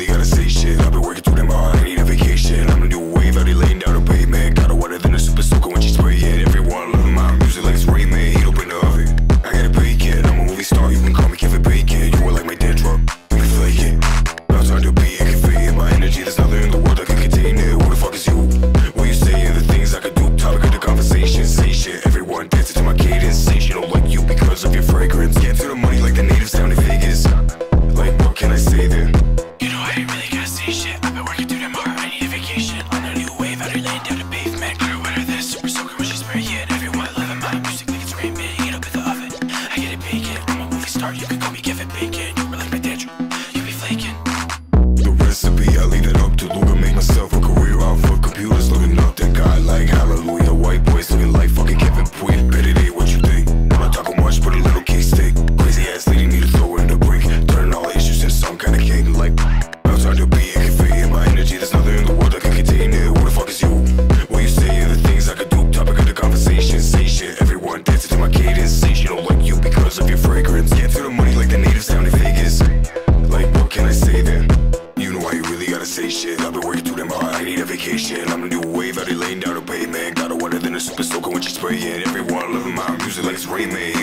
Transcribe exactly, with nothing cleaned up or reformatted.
really gotta say shit. I've been working too damn hard, I need a vacation. I'm a new wave, out here laying down the pavement. Got her wetter than a super soaker when she spray it. Everyone loving my music like it's Rayman. Heat up in the oven, I got a bacon. I'm a movie star, you can call me Kevin Bacon. You were like my dead truck, you can flake it. Now time to be a convey my energy, there's nothing in the world that can contain it. Who the fuck is you? What you saying? The things I could do, topic of the conversation. Say shit, everyone dancing to my cadence. Say shit don't like you because of your fragrance. Get to the money like the natives down in Vegas. Like what can I say then? You know I ain't really gotta say shit. I've been working through them hard, I need a vacation. On a new wave, out here laying down the pavement. Girl, what are this? Super soaker when she spray it. Everyone loving my music like it's Rain Man. Heat up in the oven, I get it bacon. I'm a movie star, you can call me Kevin Bacon. You were like my dad, you be flaking. The recipe, I leave it up to Luca. Make myself a career off of computers. Looking up that guy like hallelujah. White boys looking like fucking Kevin Puig. Bet it ain't what you think. I'm not talking much, put a little case stick. Crazy ass lady need to throw it in the brink. Turning all issues into some kind of king. Like, I'm trying to be a convey my energy. There's nothing in the world that can contain it. Who the fuck is you? What you saying? The things I could do, topic of the conversation. Say shit, everyone dancing to my cadence. Say shit don't like you because of your fragrance. Get to the money like the natives down in Vegas. Like what can I say then? You know why you really gotta say shit. I've been working too damn hard, I need a vacation. I'm a new wave, out here laying down the pavement. Got her wetter than a super soaker when she spray it. Everyone loving my music like it's Rayman.